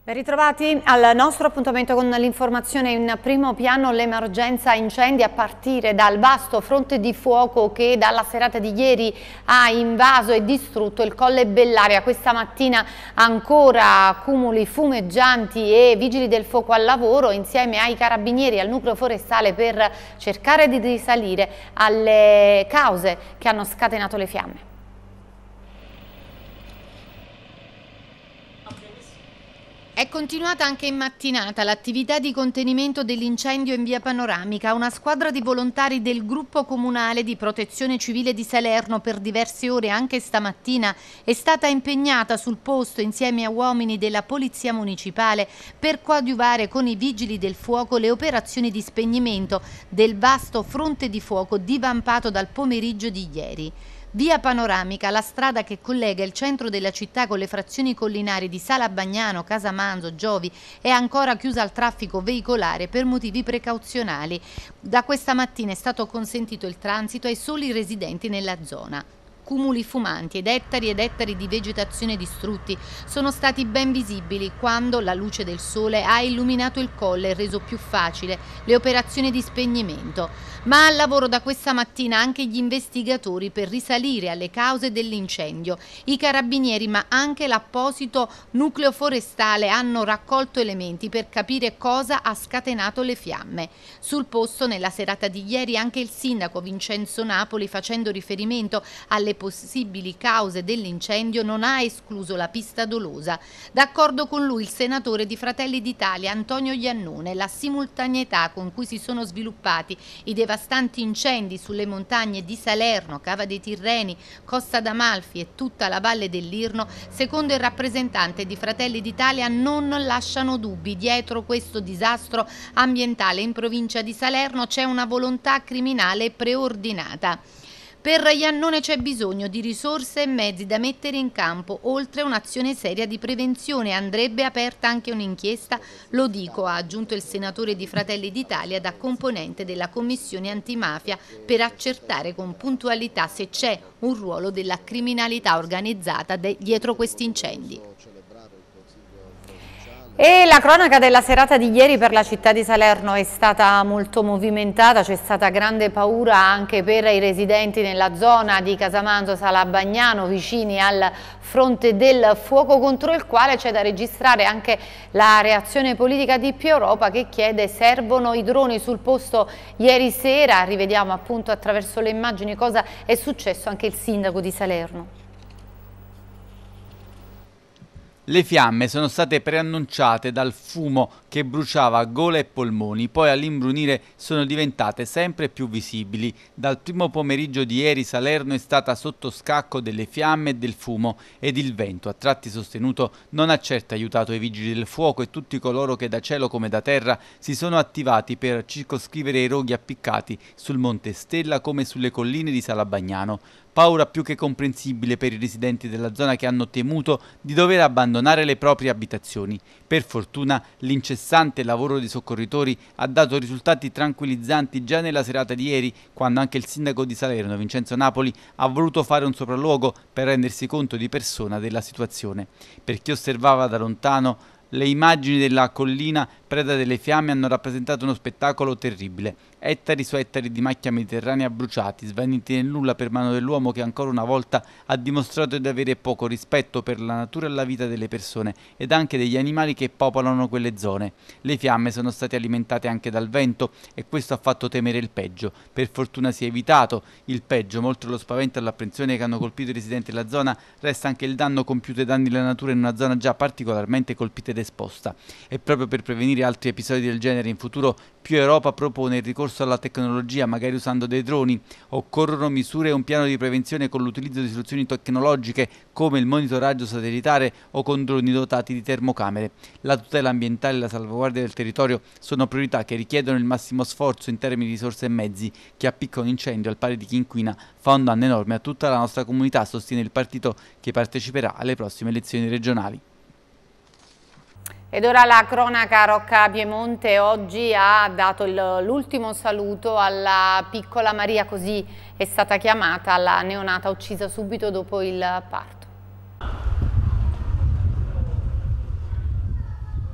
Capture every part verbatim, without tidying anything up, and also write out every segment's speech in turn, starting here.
Ben ritrovati al nostro appuntamento con l'informazione. In primo piano l'emergenza incendi a partire dal vasto fronte di fuoco che dalla serata di ieri ha invaso e distrutto il Colle Bellaria. Questa mattina ancora cumuli fumeggianti e vigili del fuoco al lavoro insieme ai carabinieri e al nucleo forestale per cercare di risalire alle cause che hanno scatenato le fiamme. È continuata anche in mattinata l'attività di contenimento dell'incendio in via Panoramica. Una squadra di volontari del gruppo comunale di protezione civile di Salerno per diverse ore anche stamattina è stata impegnata sul posto insieme a uomini della Polizia Municipale per coadiuvare con i vigili del fuoco le operazioni di spegnimento del vasto fronte di fuoco divampato dal pomeriggio di ieri. Via Panoramica, la strada che collega il centro della città con le frazioni collinari di Sala Bagnano, Casamanzo, Giovi, è ancora chiusa al traffico veicolare per motivi precauzionali. Da questa mattina è stato consentito il transito ai soli residenti nella zona. Cumuli fumanti ed ettari ed ettari di vegetazione distrutti sono stati ben visibili quando la luce del sole ha illuminato il colle e reso più facile le operazioni di spegnimento. Ma al lavoro da questa mattina anche gli investigatori per risalire alle cause dell'incendio. I carabinieri ma anche l'apposito nucleo forestale hanno raccolto elementi per capire cosa ha scatenato le fiamme. Sul posto nella serata di ieri anche il sindaco Vincenzo Napoli, facendo riferimento alle possibili cause dell'incendio, non ha escluso la pista dolosa. D'accordo con lui il senatore di Fratelli d'Italia Antonio Iannone, la simultaneità con cui si sono sviluppati i devastanti incendi sulle montagne di Salerno, Cava dei Tirreni, Costa d'Amalfi e tutta la Valle dell'Irno, secondo il rappresentante di Fratelli d'Italia, non lasciano dubbi. Dietro questo disastro ambientale in provincia di Salerno c'è una volontà criminale preordinata. Per Iannone c'è bisogno di risorse e mezzi da mettere in campo, oltre a un'azione seria di prevenzione. Andrebbe aperta anche un'inchiesta, lo dico, ha aggiunto il senatore di Fratelli d'Italia da componente della Commissione Antimafia, per accertare con puntualità se c'è un ruolo della criminalità organizzata dietro questi incendi. E la cronaca della serata di ieri per la città di Salerno è stata molto movimentata, c'è stata grande paura anche per i residenti nella zona di Casamanzo, Sala Bagnano, vicini al fronte del fuoco, contro il quale c'è da registrare anche la reazione politica di Più Europa, che chiede servono i droni sul posto ieri sera. Rivediamo appunto attraverso le immagini cosa è successo anche il sindaco di Salerno. Le fiamme sono state preannunciate dal fumo che bruciava gola e polmoni, poi all'imbrunire sono diventate sempre più visibili. Dal primo pomeriggio di ieri Salerno è stata sotto scacco delle fiamme e del fumo, ed il vento, a tratti sostenuto, non ha certo aiutato i vigili del fuoco e tutti coloro che da cielo come da terra si sono attivati per circoscrivere i roghi appiccati sul Monte Stella come sulle colline di Sala Bagnano. Paura più che comprensibile per i residenti della zona, che hanno temuto di dover abbandonare le proprie abitazioni. Per fortuna l'incessante lavoro dei soccorritori ha dato risultati tranquillizzanti già nella serata di ieri, quando anche il sindaco di Salerno, Vincenzo Napoli, ha voluto fare un sopralluogo per rendersi conto di persona della situazione. Per chi osservava da lontano, le immagini della collina preda delle fiamme hanno rappresentato uno spettacolo terribile. Ettari su ettari di macchia mediterranea bruciati, svaniti nel nulla per mano dell'uomo, che ancora una volta ha dimostrato di avere poco rispetto per la natura e la vita delle persone ed anche degli animali che popolano quelle zone. Le fiamme sono state alimentate anche dal vento e questo ha fatto temere il peggio. Per fortuna si è evitato il peggio, ma oltre allo spavento e all'apprensione che hanno colpito i residenti della zona, resta anche il danno compiuto ai danni alla natura in una zona già particolarmente colpita ed esposta. E proprio per prevenire altri episodi del genere in futuro, Più Europa propone il ricorso alla tecnologia, magari usando dei droni. Occorrono misure e un piano di prevenzione con l'utilizzo di soluzioni tecnologiche come il monitoraggio satellitare o con droni dotati di termocamere. La tutela ambientale e la salvaguardia del territorio sono priorità che richiedono il massimo sforzo in termini di risorse e mezzi. Chi appicca un incendio al pari di chi inquina fa un danno enorme a tutta la nostra comunità, sostiene il partito che parteciperà alle prossime elezioni regionali. Ed ora la cronaca. Rocca Piemonte oggi ha dato l'ultimo saluto alla piccola Maria, così è stata chiamata, la neonata uccisa subito dopo il parto.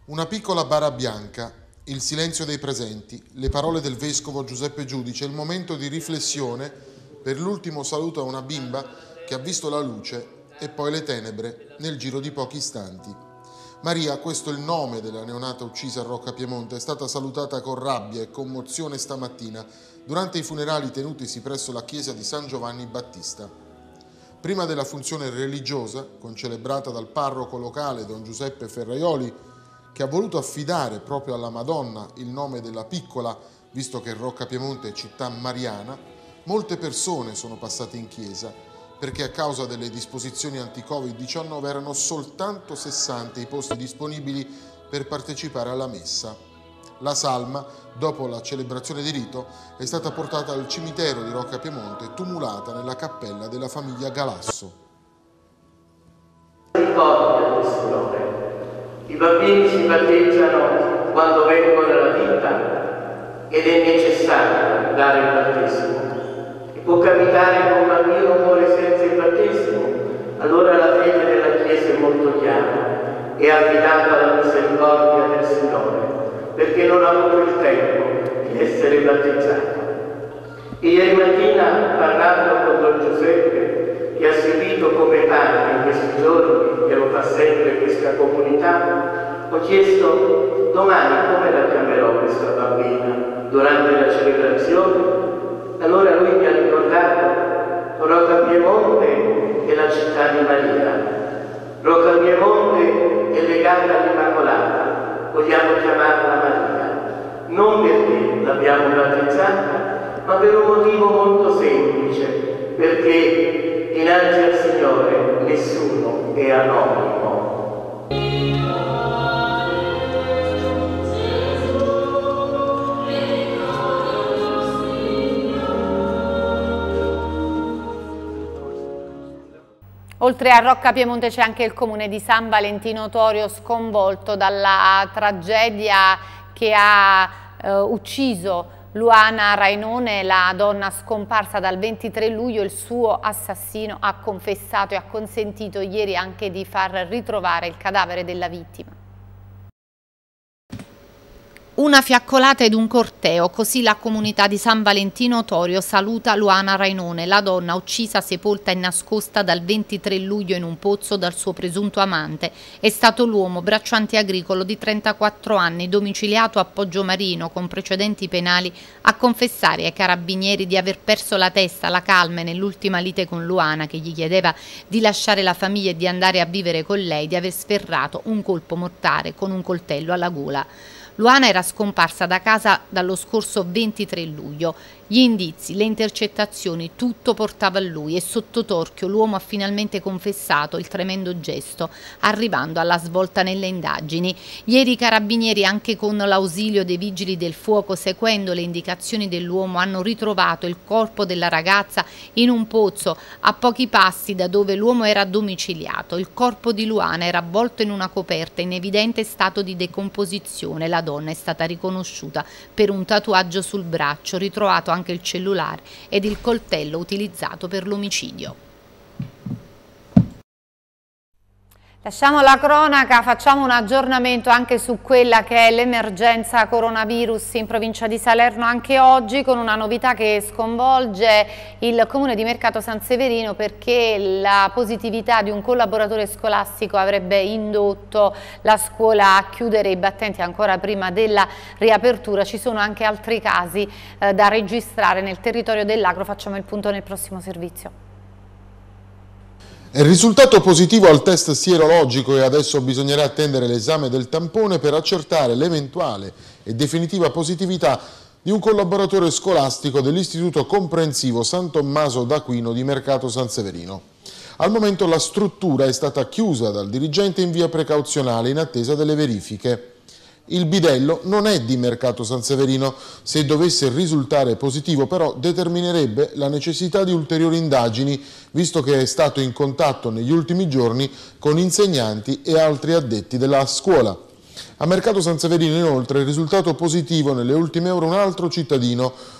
Una piccola bara bianca, il silenzio dei presenti, le parole del vescovo Giuseppe Giudice, il momento di riflessione per l'ultimo saluto a una bimba che ha visto la luce e poi le tenebre nel giro di pochi istanti. Maria, questo è il nome della neonata uccisa a Rocca Piemonte, è stata salutata con rabbia e commozione stamattina durante i funerali tenutisi presso la chiesa di San Giovanni Battista. Prima della funzione religiosa, concelebrata dal parroco locale Don Giuseppe Ferraioli, che ha voluto affidare proprio alla Madonna il nome della piccola, visto che Rocca Piemonte è città mariana, molte persone sono passate in chiesa, perché a causa delle disposizioni anti-Covid diciannove erano soltanto sessanta i posti disponibili per partecipare alla messa. La salma, dopo la celebrazione di rito, è stata portata al cimitero di Rocca Piemonte e tumulata nella cappella della famiglia Galasso. Ricordia del Signore. I bambini si battezzano quando vengono alla vita ed è necessario dare il battesimo. E può capitare che un bambino muore senza il battesimo, allora la fede della Chiesa è molto chiara, è affidata alla misericordia del Signore, perché non ha avuto il tempo di essere battezzato. E ieri mattina, parlando con Don Giuseppe, che ha seguito come padre in questi giorni, e lo fa sempre questa comunità, ho chiesto domani come la chiamerò questa bambina durante la celebrazione. Allora lui mi ha ricordato Rocca Piemonte è la città di Maria. Rocca Piemonte è legata all'Immacolata, vogliamo chiamarla Maria, non perché l'abbiamo battezzata, ma per un motivo molto semplice, perché dinanzi al Signore nessuno è anonimo. Oltre a Rocca Piemonte c'è anche il comune di San Valentino Torio, sconvolto dalla tragedia che ha eh, ucciso Luana Rainone, la donna scomparsa dal ventitré luglio. Il suo assassino ha confessato e ha consentito ieri anche di far ritrovare il cadavere della vittima. Una fiaccolata ed un corteo, così la comunità di San Valentino Torio saluta Luana Rainone, la donna uccisa, sepolta e nascosta dal ventitré luglio in un pozzo dal suo presunto amante. È stato l'uomo bracciante agricolo di trentaquattro anni, domiciliato a Poggiomarino con precedenti penali, a confessare ai carabinieri di aver perso la testa, la calma nell'ultima lite con Luana, che gli chiedeva di lasciare la famiglia e di andare a vivere con lei, di aver sferrato un colpo mortale con un coltello alla gola. Luana era scomparsa da casa dallo scorso ventitré luglio. Gli indizi, le intercettazioni, tutto portava a lui e sotto torchio l'uomo ha finalmente confessato il tremendo gesto, arrivando alla svolta nelle indagini. Ieri i carabinieri, anche con l'ausilio dei vigili del fuoco, seguendo le indicazioni dell'uomo, hanno ritrovato il corpo della ragazza in un pozzo a pochi passi da dove l'uomo era domiciliato. Il corpo di Luana era avvolto in una coperta in evidente stato di decomposizione. La donna è stata riconosciuta per un tatuaggio sul braccio, ritrovato anche il cellulare ed il coltello utilizzato per l'omicidio. Lasciamo la cronaca, facciamo un aggiornamento anche su quella che è l'emergenza coronavirus in provincia di Salerno anche oggi, con una novità che sconvolge il comune di Mercato San Severino, perché la positività di un collaboratore scolastico avrebbe indotto la scuola a chiudere i battenti ancora prima della riapertura. Ci sono anche altri casi eh, da registrare nel territorio dell'Agro. Facciamo il punto nel prossimo servizio. È risultato positivo al test sierologico e adesso bisognerà attendere l'esame del tampone per accertare l'eventuale e definitiva positività di un collaboratore scolastico dell'Istituto Comprensivo San Tommaso d'Aquino di Mercato San Severino. Al momento la struttura è stata chiusa dal dirigente in via precauzionale in attesa delle verifiche. Il bidello non è di Mercato San Severino, se dovesse risultare positivo però determinerebbe la necessità di ulteriori indagini, visto che è stato in contatto negli ultimi giorni con insegnanti e altri addetti della scuola. A Mercato San Severino inoltre è risultato positivo nelle ultime ore un altro cittadino,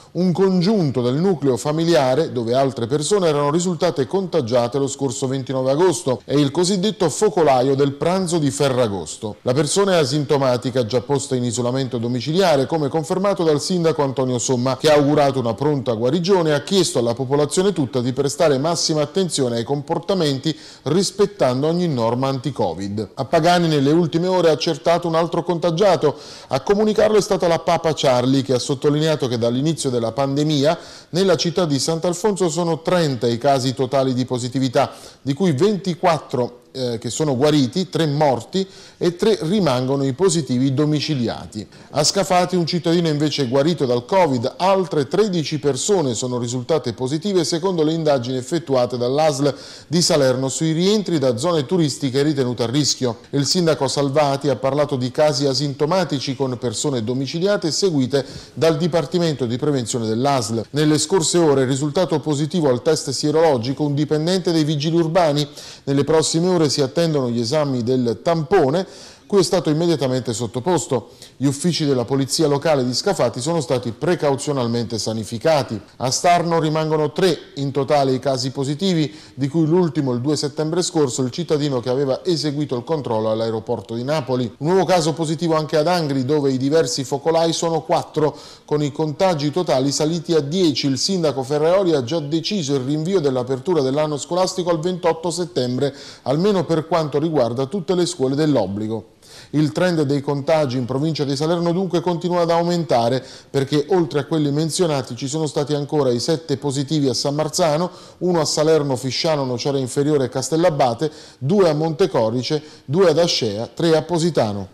un congiunto del nucleo familiare dove altre persone erano risultate contagiate lo scorso ventinove agosto. È il cosiddetto focolaio del pranzo di Ferragosto. La persona è asintomatica, già posta in isolamento domiciliare, come confermato dal sindaco Antonio Somma, che ha augurato una pronta guarigione e ha chiesto alla popolazione tutta di prestare massima attenzione ai comportamenti rispettando ogni norma anti-Covid. A Pagani nelle ultime ore ha accertato un altro contagiato. A comunicarlo è stata la Papa Charlie, che ha sottolineato che dall'inizio della pandemia nella città di Sant'Alfonso sono trenta i casi totali di positività, di cui ventiquattro eh, che sono guariti, tre morti e tre rimangono i positivi domiciliati. A Scafati un cittadino invece è guarito dal Covid, altre tredici persone sono risultate positive secondo le indagini effettuate dall'A S L di Salerno sui rientri da zone turistiche ritenute a rischio. Il sindaco Salvati ha parlato di casi asintomatici con persone domiciliate seguite dal Dipartimento di Prevenzione dell'A S L. Nelle scorse ore è risultato positivo al test sierologico un dipendente dei Vigili Urbani. Nelle prossime ore si attendono gli esami del tampone, cui è stato immediatamente sottoposto. Gli uffici della polizia locale di Scafati sono stati precauzionalmente sanificati. A Starno rimangono tre in totale i casi positivi, di cui l'ultimo il due settembre scorso, il cittadino che aveva eseguito il controllo all'aeroporto di Napoli. Un nuovo caso positivo anche ad Angri, dove i diversi focolai sono quattro, con i contagi totali saliti a dieci. Il sindaco Ferraoli ha già deciso il rinvio dell'apertura dell'anno scolastico al ventotto settembre, almeno per quanto riguarda tutte le scuole dell'obbligo. Il trend dei contagi in provincia di Salerno dunque continua ad aumentare, perché oltre a quelli menzionati ci sono stati ancora i sette positivi a San Marzano, uno a Salerno, Fisciano, Nocera Inferiore e Castellabate, due a Montecorice, due ad Ascea, tre a Positano.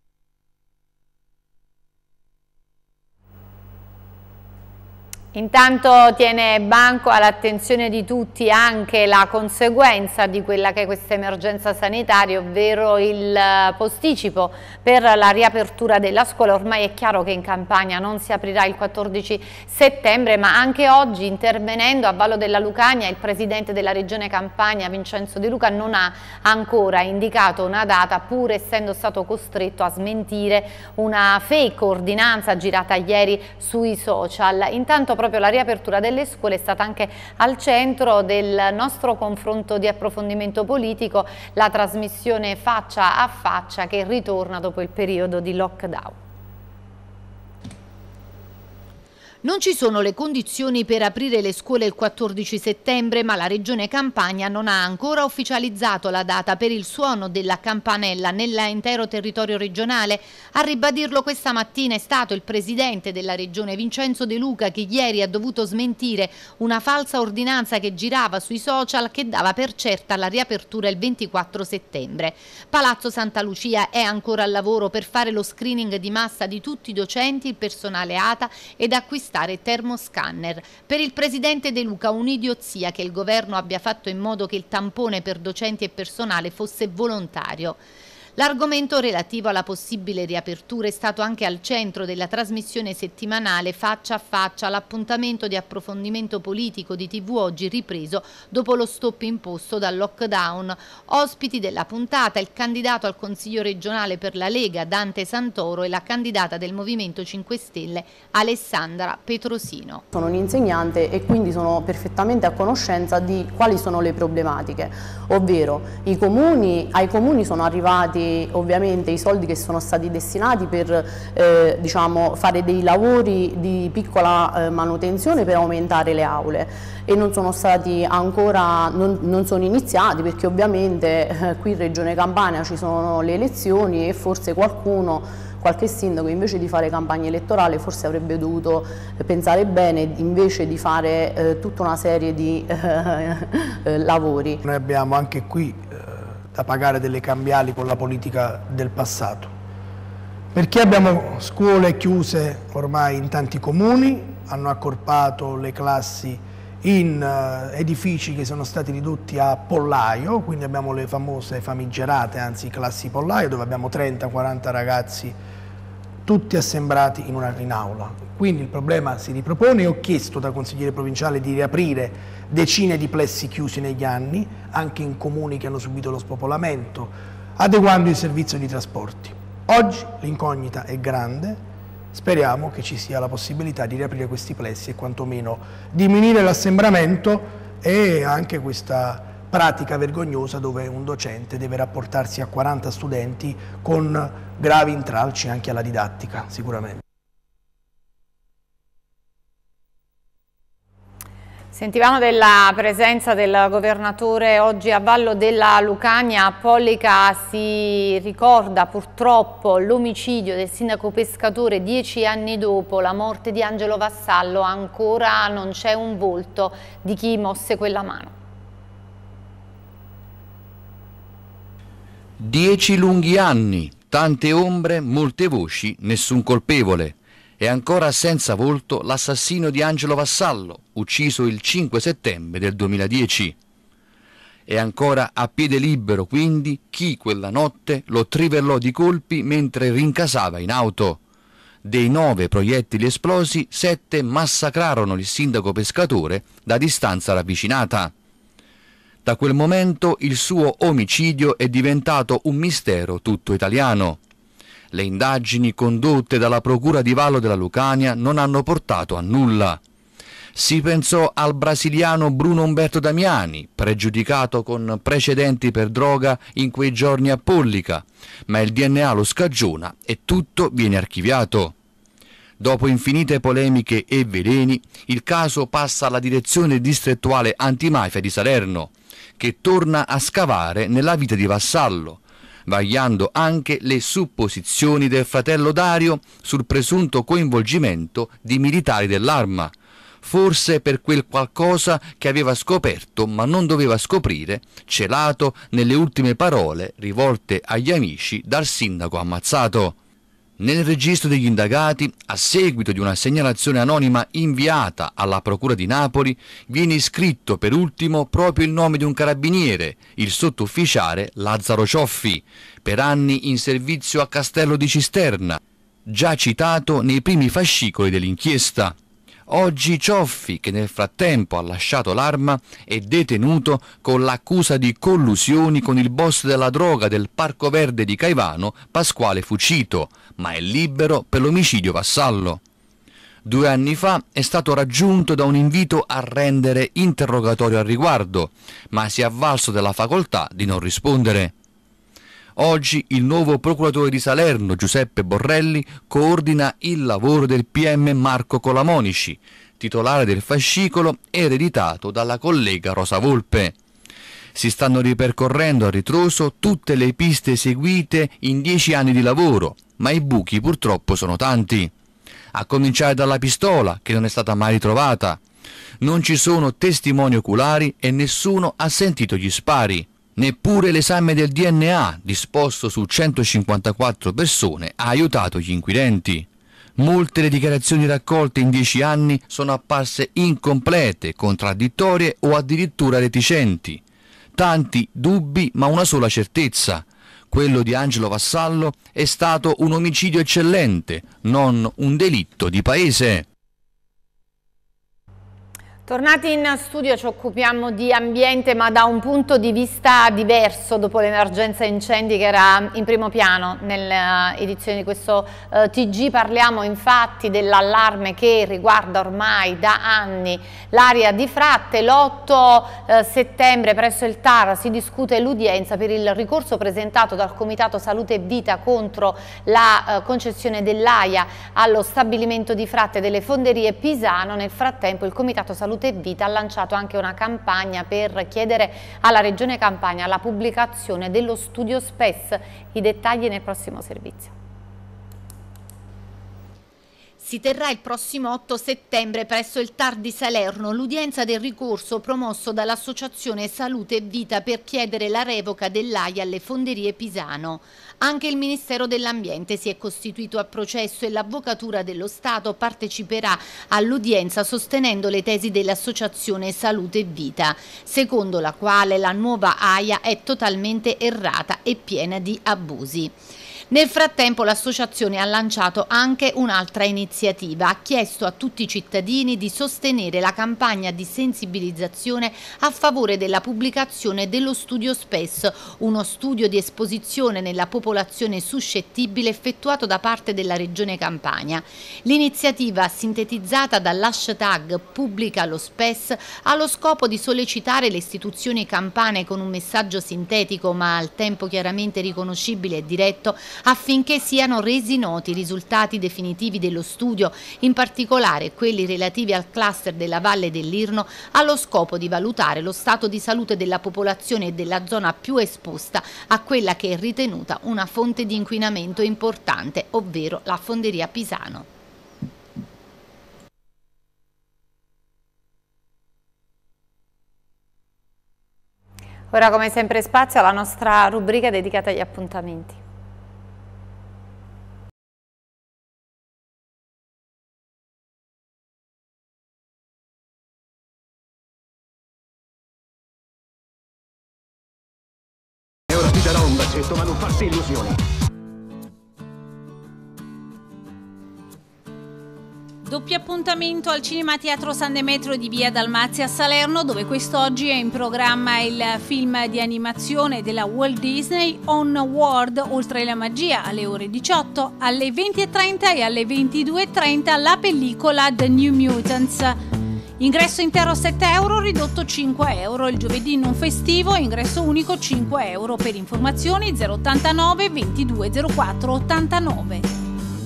Intanto tiene banco all'attenzione di tutti anche la conseguenza di quella che è questa emergenza sanitaria, ovvero il posticipo per la riapertura della scuola. Ormai è chiaro che in Campania non si aprirà il quattordici settembre, ma anche oggi, intervenendo a Vallo della Lucania, il presidente della regione Campania, Vincenzo De Luca, non ha ancora indicato una data, pur essendo stato costretto a smentire una fake ordinanza girata ieri sui social. Intanto proprio la riapertura delle scuole è stata anche al centro del nostro confronto di approfondimento politico, la trasmissione Faccia a Faccia, che ritorna dopo il periodo di lockdown. Non ci sono le condizioni per aprire le scuole il quattordici settembre, ma la Regione Campania non ha ancora ufficializzato la data per il suono della campanella nell'intero territorio regionale. A ribadirlo questa mattina è stato il presidente della Regione, Vincenzo De Luca, che ieri ha dovuto smentire una falsa ordinanza che girava sui social che dava per certa la riapertura il ventiquattro settembre. Palazzo Santa Lucia è ancora al lavoro per fare lo screening di massa di tutti i docenti, il personale A T A ed acquistare termoscanner. Per il presidente De Luca un'idiozia che il governo abbia fatto in modo che il tampone per docenti e personale fosse volontario. L'argomento relativo alla possibile riapertura è stato anche al centro della trasmissione settimanale Faccia a Faccia, l'appuntamento di approfondimento politico di tivù oggi ripreso dopo lo stop imposto dal lockdown. Ospiti della puntata il candidato al Consiglio regionale per la Lega Dante Santoro e la candidata del Movimento cinque Stelle Alessandra Petrosino. Sono un insegnante e quindi sono perfettamente a conoscenza di quali sono le problematiche, ovvero i comuni, ai comuni sono arrivati ovviamente i soldi che sono stati destinati per eh, diciamo, fare dei lavori di piccola eh, manutenzione per aumentare le aule, e non sono stati ancora, non, non sono iniziati perché ovviamente eh, qui in Regione Campania ci sono le elezioni e forse qualcuno, qualche sindaco, invece di fare campagna elettorale forse avrebbe dovuto pensare bene invece di fare eh, tutta una serie di eh, eh, lavori. Noi abbiamo anche qui da pagare delle cambiali con la politica del passato, perché abbiamo scuole chiuse ormai in tanti comuni, hanno accorpato le classi in uh, edifici che sono stati ridotti a pollaio, quindi abbiamo le famose famigerate, anzi classi pollaio, dove abbiamo trenta quaranta ragazzi tutti assembrati in, una, in aula. Quindi il problema si ripropone. Ho chiesto da consigliere provinciale di riaprire decine di plessi chiusi negli anni, anche in comuni che hanno subito lo spopolamento, adeguando il servizio di trasporti. Oggi l'incognita è grande, speriamo che ci sia la possibilità di riaprire questi plessi e quantomeno diminuire l'assembramento e anche questa pratica vergognosa dove un docente deve rapportarsi a quaranta studenti con gravi intralci anche alla didattica, sicuramente. Sentivamo della presenza del governatore oggi a Vallo della Lucania. Pollica si ricorda purtroppo l'omicidio del sindaco Pescatore dieci anni dopo la morte di Angelo Vassallo. Ancora non c'è un volto di chi mosse quella mano. Dieci lunghi anni, tante ombre, molte voci, nessun colpevole. È ancora senza volto l'assassino di Angelo Vassallo, ucciso il cinque settembre del duemiladieci. È ancora a piede libero, quindi, chi quella notte lo trivellò di colpi mentre rincasava in auto. Dei nove proiettili esplosi, sette massacrarono il sindaco Pescatore da distanza ravvicinata. Da quel momento il suo omicidio è diventato un mistero tutto italiano. Le indagini condotte dalla Procura di Vallo della Lucania non hanno portato a nulla. Si pensò al brasiliano Bruno Umberto Damiani, pregiudicato con precedenti per droga in quei giorni a Pollica, ma il D N A lo scagiona e tutto viene archiviato. Dopo infinite polemiche e veleni, il caso passa alla direzione distrettuale antimafia di Salerno, che torna a scavare nella vita di Vassallo, vagliando anche le supposizioni del fratello Dario sul presunto coinvolgimento di militari dell'Arma, forse per quel qualcosa che aveva scoperto ma non doveva scoprire, celato nelle ultime parole rivolte agli amici dal sindaco ammazzato. Nel registro degli indagati, a seguito di una segnalazione anonima inviata alla Procura di Napoli, viene iscritto per ultimo proprio il nome di un carabiniere, il sottufficiale Lazzaro Cioffi, per anni in servizio a Castello di Cisterna, già citato nei primi fascicoli dell'inchiesta. Oggi Cioffi, che nel frattempo ha lasciato l'Arma, è detenuto con l'accusa di collusioni con il boss della droga del Parco Verde di Caivano, Pasquale Fucito, ma è libero per l'omicidio Vassallo. Due anni fa è stato raggiunto da un invito a rendere interrogatorio al riguardo, ma si è avvalso della facoltà di non rispondere. Oggi il nuovo procuratore di Salerno, Giuseppe Borrelli, coordina il lavoro del P M Marco Colamonici, titolare del fascicolo ereditato dalla collega Rosa Volpe. Si stanno ripercorrendo a ritroso tutte le piste seguite in dieci anni di lavoro, ma i buchi purtroppo sono tanti. A cominciare dalla pistola, che non è stata mai ritrovata. Non ci sono testimoni oculari e nessuno ha sentito gli spari. Neppure l'esame del D N A, disposto su centocinquantaquattro persone, ha aiutato gli inquirenti. Molte le dichiarazioni raccolte in dieci anni sono apparse incomplete, contraddittorie o addirittura reticenti. Tanti dubbi, ma una sola certezza. Quello di Angelo Vassallo è stato un omicidio eccellente, non un delitto di paese. Tornati in studio ci occupiamo di ambiente ma da un punto di vista diverso dopo l'emergenza incendi che era in primo piano nell'edizione di questo eh, T G. Parliamo infatti dell'allarme che riguarda ormai da anni l'area di Fratte. L'otto eh, settembre presso il T A R si discute l'udienza per il ricorso presentato dal Comitato Salute e Vita contro la eh, concessione dell'A I A allo stabilimento di Fratte delle Fonderie Pisano. Nel frattempo il Comitato Salute e Vita ha lanciato anche una campagna per chiedere alla Regione Campania la pubblicazione dello studio S P E S. I dettagli nel prossimo servizio. Si terrà il prossimo otto settembre presso il T A R di Salerno l'udienza del ricorso promosso dall'Associazione Salute e Vita per chiedere la revoca dell'A I A alle Fonderie Pisano. Anche il Ministero dell'Ambiente si è costituito a processo e l'Avvocatura dello Stato parteciperà all'udienza sostenendo le tesi dell'Associazione Salute e Vita, secondo la quale la nuova A I A è totalmente errata e piena di abusi. Nel frattempo l'associazione ha lanciato anche un'altra iniziativa, ha chiesto a tutti i cittadini di sostenere la campagna di sensibilizzazione a favore della pubblicazione dello studio SPES, uno studio di esposizione nella popolazione suscettibile effettuato da parte della Regione Campania. L'iniziativa, sintetizzata dall'hashtag Pubblica lo SPES, ha lo scopo di sollecitare le istituzioni campane con un messaggio sintetico ma al tempo chiaramente riconoscibile e diretto affinché siano resi noti i risultati definitivi dello studio, in particolare quelli relativi al cluster della Valle dell'Irno, allo scopo di valutare lo stato di salute della popolazione e della zona più esposta a quella che è ritenuta una fonte di inquinamento importante, ovvero la fonderia Pisano. Ora, come sempre, spazio alla nostra rubrica dedicata agli appuntamenti. E ora ti darò un bacetto, ma non farti illusioni. Doppio appuntamento al Cinema Teatro San Demetrio di Via Dalmazia a Salerno, dove quest'oggi è in programma il film di animazione della Walt Disney Onward, Oltre la magia, alle ore diciotto, alle venti e trenta e alle ventidue e trenta la pellicola The New Mutants. Ingresso intero sette euro, ridotto cinque euro. Il giovedì non festivo, ingresso unico cinque euro. Per informazioni zero ottantanove ventidue zero quattro ottantanove.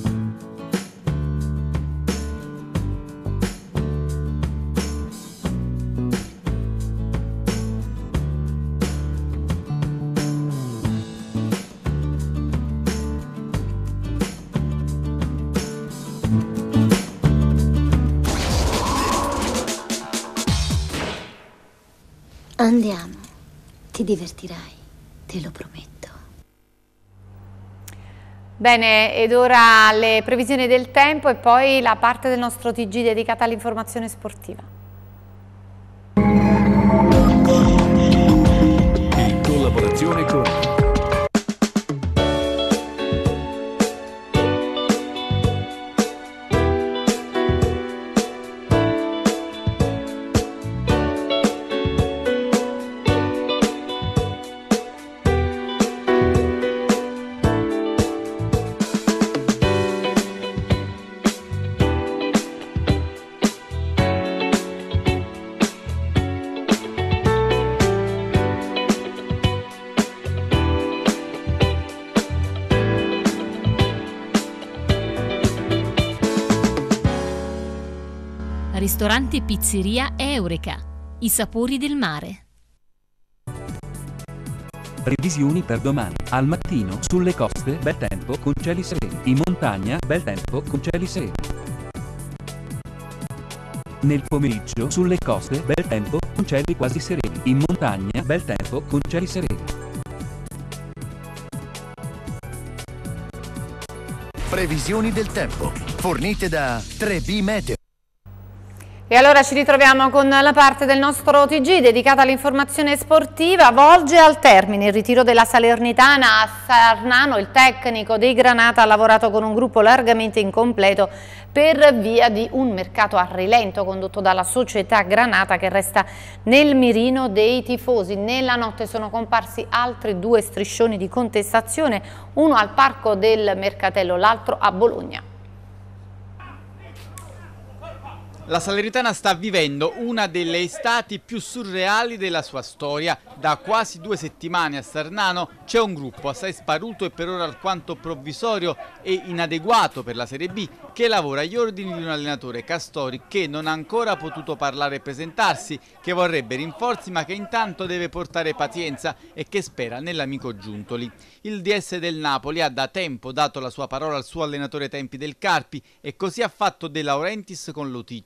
Andiamo, ti divertirai, te lo prometto. Bene, ed ora le previsioni del tempo e poi la parte del nostro T G dedicata all'informazione sportiva. In collaborazione con Ristorante e pizzeria Eureka, i sapori del mare. Previsioni per domani. Al mattino, sulle coste, bel tempo con cieli sereni. In montagna, bel tempo con cieli sereni. Nel pomeriggio, sulle coste, bel tempo con cieli quasi sereni. In montagna, bel tempo con cieli sereni. Previsioni del tempo, fornite da tre B Meteo. E allora ci ritroviamo con la parte del nostro T G dedicata all'informazione sportiva. Volge al termine il ritiro della Salernitana a Sarnano. Il tecnico dei Granata ha lavorato con un gruppo largamente incompleto per via di un mercato a rilento condotto dalla società Granata, che resta nel mirino dei tifosi. Nella notte sono comparsi altri due striscioni di contestazione, uno al Parco del Mercatello, l'altro a Bologna. La Salernitana sta vivendo una delle estati più surreali della sua storia. Da quasi due settimane a Sarnano c'è un gruppo assai sparuto e per ora alquanto provvisorio e inadeguato per la Serie B che lavora agli ordini di un allenatore, Castori, che non ha ancora potuto parlare e presentarsi, che vorrebbe rinforzi ma che intanto deve portare pazienza e che spera nell'amico Giuntoli. Il D S del Napoli ha da tempo dato la sua parola al suo allenatore ai tempi del Carpi e così ha fatto De Laurentiis con Lotito.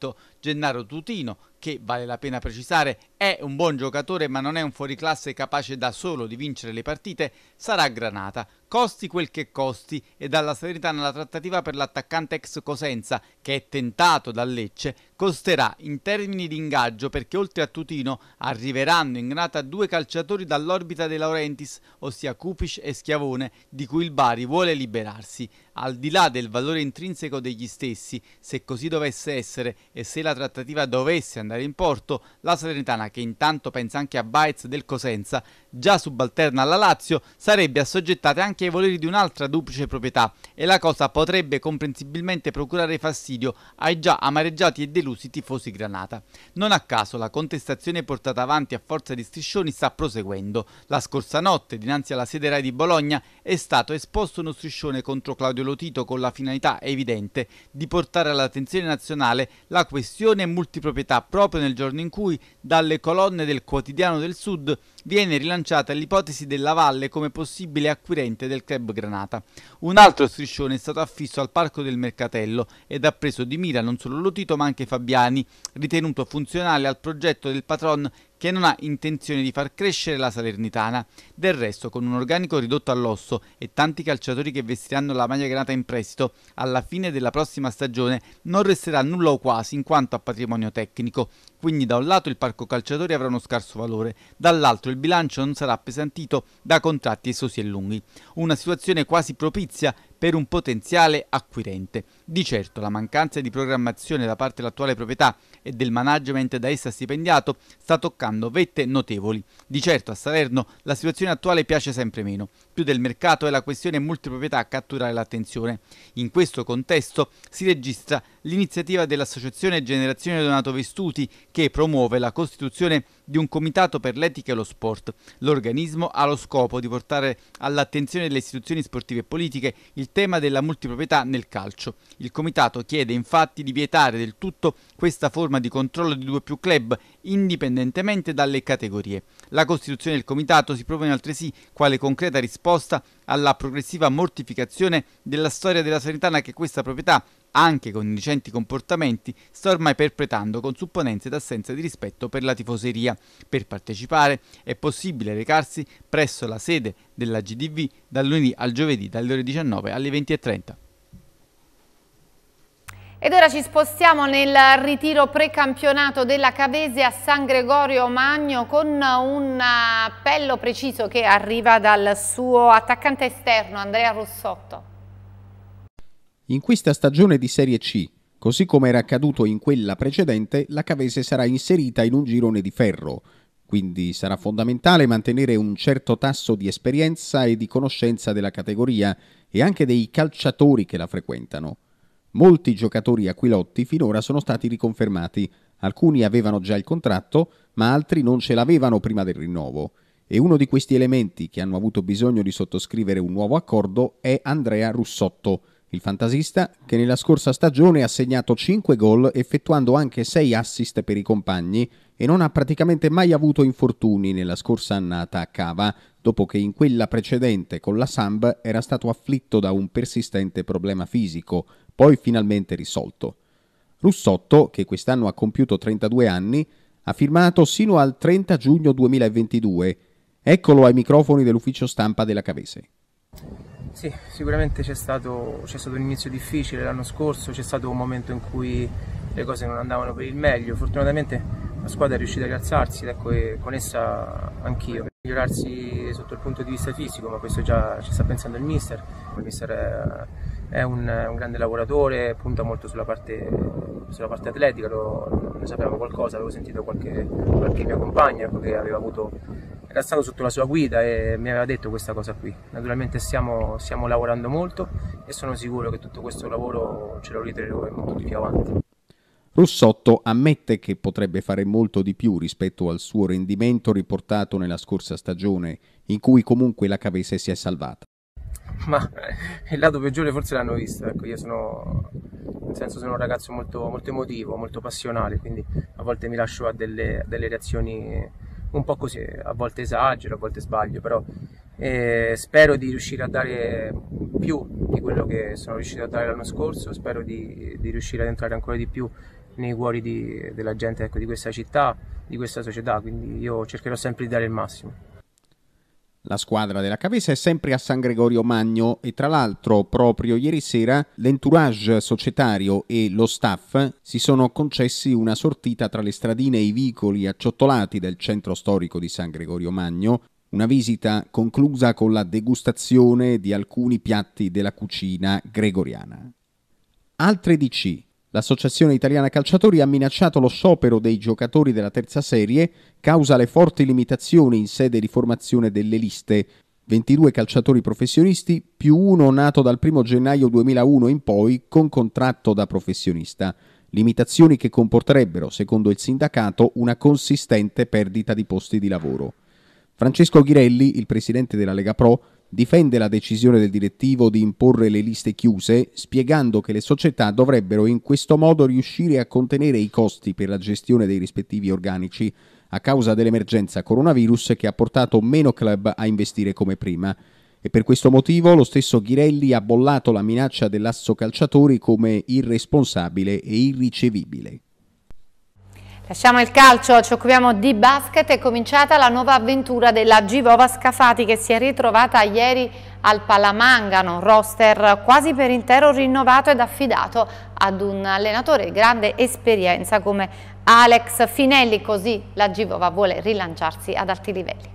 Gennaro Tutino, che, vale la pena precisare, è un buon giocatore ma non è un fuoriclasse capace da solo di vincere le partite, sarà Granata. Costi quel che costi, e dalla Salernitana la trattativa per l'attaccante ex Cosenza, che è tentato dal Lecce, costerà in termini di ingaggio, perché oltre a Tutino arriveranno in Granata due calciatori dall'orbita dei Laurentiis, ossia Kupic e Schiavone, di cui il Bari vuole liberarsi. Al di là del valore intrinseco degli stessi, se così dovesse essere e se la trattativa dovesse andare in porto, la Salernitana, che intanto pensa anche a Baez del Cosenza, già subalterna alla Lazio, sarebbe assoggettata anche ai voleri di un'altra duplice proprietà, e la cosa potrebbe comprensibilmente procurare fastidio ai già amareggiati e delusi tifosi Granata. Non a caso la contestazione portata avanti a forza di striscioni sta proseguendo. La scorsa notte, dinanzi alla sede Rai di Bologna, è stato esposto uno striscione contro Claudio Lotito con la finalità evidente di portare all'attenzione nazionale la questione multiproprietà, proprio nel giorno in cui dalle colonne del Quotidiano del Sud viene rilanciata l'ipotesi della Valle come possibile acquirente del club Granata. Un altro striscione è stato affisso al Parco del Mercatello ed ha preso di mira non solo Lotito ma anche Fabiani, ritenuto funzionale al progetto del patron che non ha intenzione di far crescere la Salernitana. Del resto, con un organico ridotto all'osso e tanti calciatori che vestiranno la maglia Granata in prestito, alla fine della prossima stagione non resterà nulla o quasi in quanto a patrimonio tecnico. Quindi da un lato il parco calciatori avrà uno scarso valore, dall'altro il bilancio non sarà appesantito da contratti esosi e lunghi. Una situazione quasi propizia per un potenziale acquirente. Di certo la mancanza di programmazione da parte dell'attuale proprietà e del management da essa stipendiato sta toccando vette notevoli. Di certo a Salerno la situazione attuale piace sempre meno. Più del mercato è la questione multiproprietà a catturare l'attenzione. In questo contesto si registra l'iniziativa dell'Associazione Generazione Donato Vestuti, che promuove la costituzione di un comitato per l'etica e lo sport. L'organismo ha lo scopo di portare all'attenzione delle istituzioni sportive e politiche il tema della multiproprietà nel calcio. Il comitato chiede infatti di vietare del tutto questa forma di controllo di due o più club indipendentemente dalle categorie. La costituzione del comitato si propone altresì quale concreta risposta alla progressiva mortificazione della storia della Salernitana che questa proprietà, anche con indecenti comportamenti, sta ormai perpetrando con supponenza ed assenza di rispetto per la tifoseria. Per partecipare è possibile recarsi presso la sede della G D V dal lunedì al giovedì dalle ore diciannove alle venti e trenta. Ed ora ci spostiamo nel ritiro precampionato della Cavese a San Gregorio Magno con un appello preciso che arriva dal suo attaccante esterno Andrea Russotto. In questa stagione di Serie C, così come era accaduto in quella precedente, la Cavese sarà inserita in un girone di ferro, quindi sarà fondamentale mantenere un certo tasso di esperienza e di conoscenza della categoria e anche dei calciatori che la frequentano. Molti giocatori aquilotti finora sono stati riconfermati, alcuni avevano già il contratto, ma altri non ce l'avevano prima del rinnovo. E uno di questi elementi che hanno avuto bisogno di sottoscrivere un nuovo accordo è Andrea Russotto, il fantasista che nella scorsa stagione ha segnato cinque gol effettuando anche sei assist per i compagni e non ha praticamente mai avuto infortuni nella scorsa annata a Cava, dopo che in quella precedente con la Samb era stato afflitto da un persistente problema fisico, poi finalmente risolto. Russotto, che quest'anno ha compiuto trentadue anni, ha firmato sino al trenta giugno duemilaventidue. Eccolo ai microfoni dell'ufficio stampa della Cavese. Sì, sicuramente c'è stato, c'è stato un inizio difficile l'anno scorso, c'è stato un momento in cui le cose non andavano per il meglio. Fortunatamente la squadra è riuscita a rialzarsi, ecco, e con essa anch'io. Migliorarsi sotto il punto di vista fisico, ma questo già ci sta pensando il mister. Il mister è, è un, un grande lavoratore, punta molto sulla parte, sulla parte atletica, lo, ne sapevamo qualcosa, avevo sentito qualche, qualche mio compagno, ecco, che aveva avuto, era stato sotto la sua guida e mi aveva detto questa cosa qui. Naturalmente stiamo, stiamo lavorando molto e sono sicuro che tutto questo lavoro ce lo ritroveremo tutti più avanti. Russotto ammette che potrebbe fare molto di più rispetto al suo rendimento riportato nella scorsa stagione, in cui comunque la Cavese si è salvata. Ma il lato peggiore forse l'hanno visto, ecco, io sono, nel senso sono un ragazzo molto, molto emotivo, molto passionale, quindi a volte mi lascio a delle, a delle reazioni un po' così, a volte esagero, a volte sbaglio, però eh, spero di riuscire a dare più di quello che sono riuscito a dare l'anno scorso, spero di, di riuscire ad entrare ancora di più nei cuori di, della gente, ecco, di questa città, di questa società, quindi io cercherò sempre di dare il massimo. La squadra della Cavese è sempre a San Gregorio Magno e tra l'altro proprio ieri sera l'entourage societario e lo staff si sono concessi una sortita tra le stradine e i vicoli acciottolati del centro storico di San Gregorio Magno, una visita conclusa con la degustazione di alcuni piatti della cucina gregoriana. Altre D C. L'Associazione Italiana Calciatori ha minacciato lo sciopero dei giocatori della terza serie causa le forti limitazioni in sede di formazione delle liste. ventidue calciatori professionisti più uno nato dal primo gennaio duemilauno in poi con contratto da professionista. Limitazioni che comporterebbero, secondo il sindacato, una consistente perdita di posti di lavoro. Francesco Ghirelli, il presidente della Lega Pro, difende la decisione del direttivo di imporre le liste chiuse, spiegando che le società dovrebbero in questo modo riuscire a contenere i costi per la gestione dei rispettivi organici a causa dell'emergenza coronavirus che ha portato meno club a investire come prima. E per questo motivo lo stesso Ghirelli ha bollato la minaccia dell'Asso Calciatori come irresponsabile e irricevibile. Lasciamo il calcio, ci occupiamo di basket. È cominciata la nuova avventura della Givova Scafati che si è ritrovata ieri al Palamangano, roster quasi per intero rinnovato ed affidato ad un allenatore di grande esperienza come Alex Finelli, così la Givova vuole rilanciarsi ad alti livelli.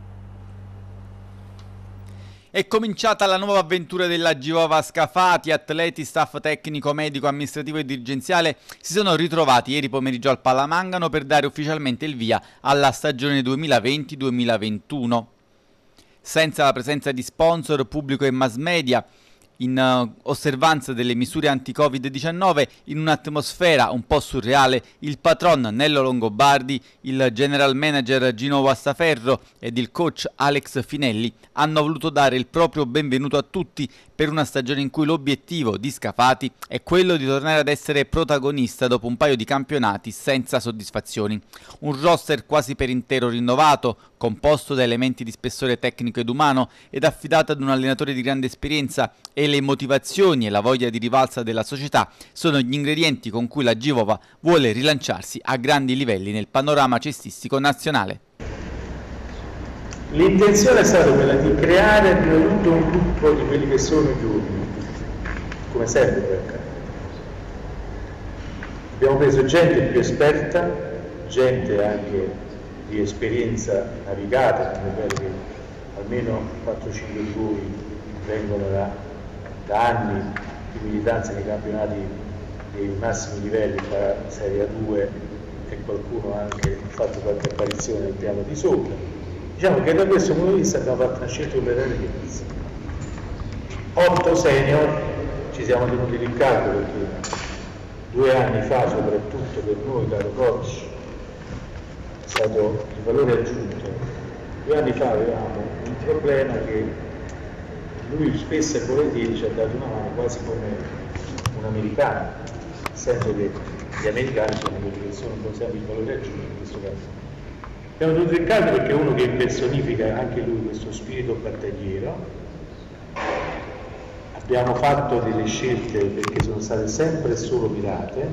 È cominciata la nuova avventura della Givova Scafati. Atleti, staff tecnico, medico, amministrativo e dirigenziale si sono ritrovati ieri pomeriggio al Palamangano per dare ufficialmente il via alla stagione duemilaventi duemilaventuno. Senza la presenza di sponsor, pubblico e mass media, in uh, osservanza delle misure anti-Covid diciannove, in un'atmosfera un po' surreale, il patron Nello Longobardi, il general manager Gino Guastaferro ed il coach Alex Finelli hanno voluto dare il proprio benvenuto a tutti per una stagione in cui l'obiettivo di Scafati è quello di tornare ad essere protagonista dopo un paio di campionati senza soddisfazioni. Un roster quasi per intero rinnovato, composto da elementi di spessore tecnico ed umano ed affidato ad un allenatore di grande esperienza, e le motivazioni e la voglia di rivalsa della società sono gli ingredienti con cui la Givova vuole rilanciarsi a grandi livelli nel panorama cestistico nazionale. L'intenzione è stata quella di creare prima di tutto un gruppo di quelli che sono i giovani, come sempre per accadere. Abbiamo preso gente più esperta, gente anche di esperienza navigata, mi pare che almeno quattro cinque di voi vengono da, da anni di militanza nei campionati dei massimi livelli tra Serie A due e qualcuno anche ha fatto qualche apparizione nel piano di sopra. Diciamo che da questo punto di vista abbiamo fatto una scelta operativa di inizio. Otto senior ci siamo tenuti in calcolo perché due anni fa, soprattutto per noi, caro coach, è stato il valore aggiunto. Due anni fa avevamo un problema che lui spesso e volentieri ci ha dato una mano quasi come un americano, nel senso che gli americani sono quelli che sono sempre il valore aggiunto in questo caso. Abbiamo dovuto in caldo perché è uno che personifica anche lui questo spirito battagliero. Abbiamo fatto delle scelte perché sono state sempre e solo mirate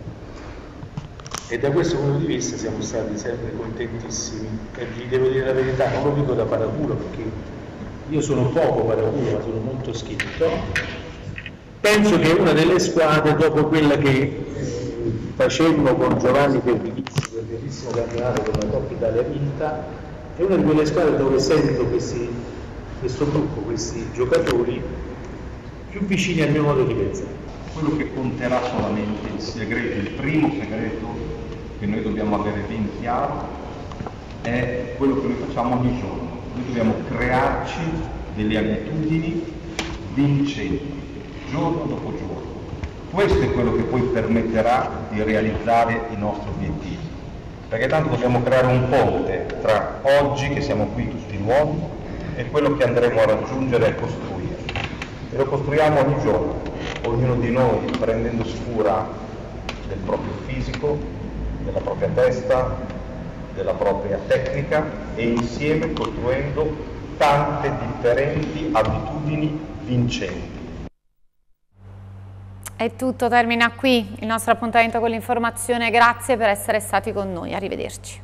e da questo punto di vista siamo stati sempre contentissimi e vi devo dire la verità, non lo dico da paraculo perché io sono poco paraculo ma sono molto schitto. Penso che è una delle squadre dopo quella che facemmo con Giovanni Pervilizzi, quel bellissimo campionato con la Coppa Italia vinta, è una di quelle squadre dove sento questi, questo gruppo, questi giocatori più vicini al mio modo di pensare. Quello che conterà solamente il segreto, il primo segreto che noi dobbiamo avere ben chiaro è quello che noi facciamo ogni giorno. Noi dobbiamo crearci delle abitudini vincenti, giorno dopo giorno. Questo è quello che poi permetterà di realizzare i nostri obiettivi, perché tanto dobbiamo creare un ponte tra oggi, che siamo qui tutti nuovi, e quello che andremo a raggiungere e costruire. E lo costruiamo ogni giorno, ognuno di noi prendendosi cura del proprio fisico, della propria testa, della propria tecnica e insieme costruendo tante differenti abitudini vincenti. È tutto, termina qui il nostro appuntamento con l'informazione. Grazie per essere stati con noi, arrivederci.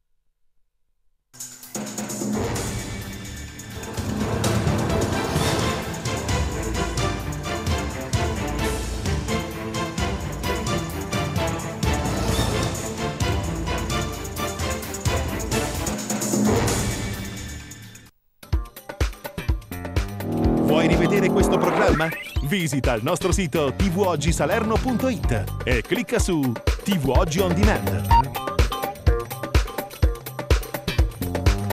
Vuoi rivedere questo programma? Visita il nostro sito tivù oggi salerno punto it e clicca su Tivù Oggi On Demand.